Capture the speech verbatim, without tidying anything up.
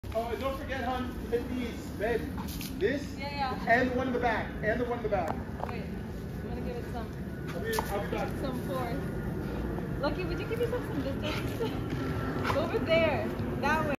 Oh, and don't forget, hon, to hit these, babe. This yeah, yeah. and the one in the back, and the one in the back. Wait, I'm gonna give it some. I'll be, I'll be back. Some force. Lucky, would you give yourself some distance? Go over there, that way.